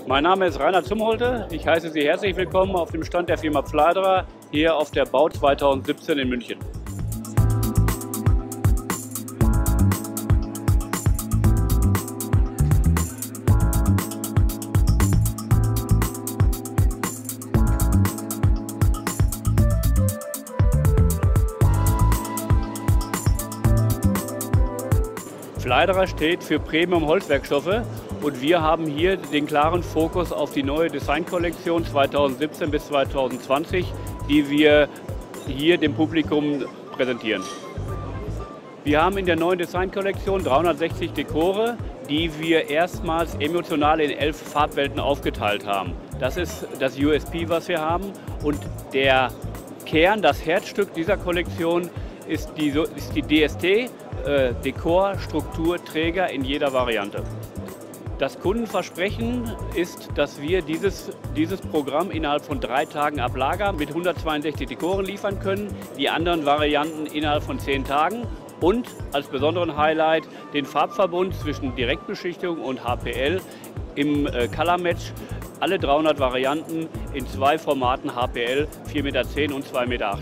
Mein Name ist Rainer Zumholte. Ich heiße Sie herzlich willkommen auf dem Stand der Firma Pfleiderer hier auf der BAU 2017 in München. Pfleiderer steht für Premium Holzwerkstoffe und wir haben hier den klaren Fokus auf die neue Designkollektion 2017 bis 2020, die wir hier dem Publikum präsentieren. Wir haben in der neuen Designkollektion 360 Dekore, die wir erstmals emotional in 11 Farbwelten aufgeteilt haben. Das ist das USP, was wir haben, und der Kern, das Herzstück dieser Kollektion ist die DST, Dekor, Struktur, Träger in jeder Variante. Das Kundenversprechen ist, dass wir dieses Programm innerhalb von 3 Tagen ab Lager mit 162 Dekoren liefern können, die anderen Varianten innerhalb von 10 Tagen und als besonderen Highlight den Farbverbund zwischen Direktbeschichtung und HPL im Color Match. Alle 300 Varianten in 2 Formaten HPL, 4,10 Meter und 2,80 Meter.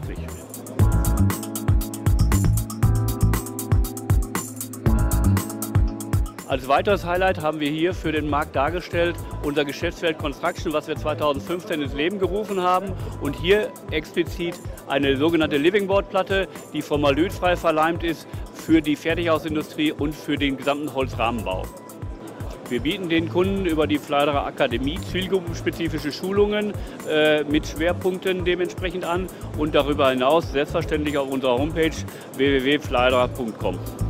Als weiteres Highlight haben wir hier für den Markt dargestellt unser Geschäftsfeld Construction, was wir 2015 ins Leben gerufen haben, und hier explizit eine sogenannte Living Board Platte, die formaldehydfrei verleimt ist für die Fertighausindustrie und für den gesamten Holzrahmenbau. Wir bieten den Kunden über die Pfleiderer Akademie zielgruppenspezifische Schulungen mit Schwerpunkten dementsprechend an und darüber hinaus selbstverständlich auf unserer Homepage www.pfleiderer.com.